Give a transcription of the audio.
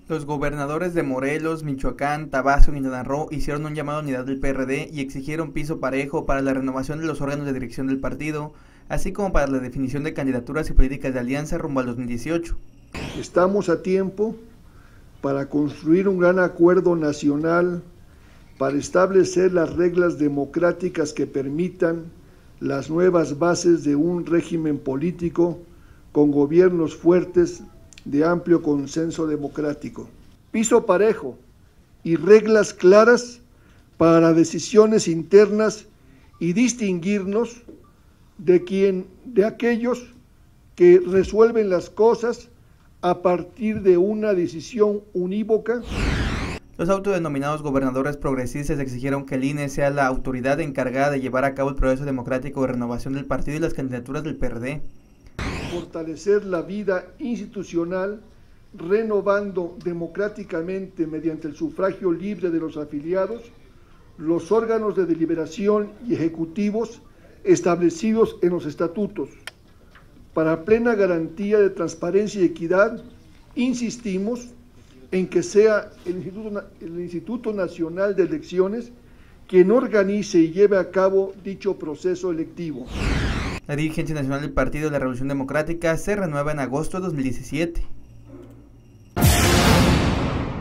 Los gobernadores de Morelos, Michoacán, Tabasco y Quintana Roo hicieron un llamado a unidad del PRD y exigieron piso parejo para la renovación de los órganos de dirección del partido, así como para la definición de candidaturas y políticas de alianza rumbo al 2018. Estamos a tiempo para construir un gran acuerdo nacional para establecer las reglas democráticas que permitan las nuevas bases de un régimen político con gobiernos fuertes de amplio consenso democrático. Piso parejo y reglas claras para decisiones internas y distinguirnos de aquellos que resuelven las cosas a partir de una decisión unívoca. Los autodenominados gobernadores progresistas exigieron que el INE sea la autoridad encargada de llevar a cabo el proceso democrático de renovación del partido y las candidaturas del PRD. Fortalecer la vida institucional, renovando democráticamente mediante el sufragio libre de los afiliados, los órganos de deliberación y ejecutivos establecidos en los estatutos. Para plena garantía de transparencia y equidad, insistimos en que sea el Instituto Nacional de Elecciones quien organice y lleve a cabo dicho proceso electivo. La dirigencia nacional del Partido de la Revolución Democrática se renueva en agosto de 2017.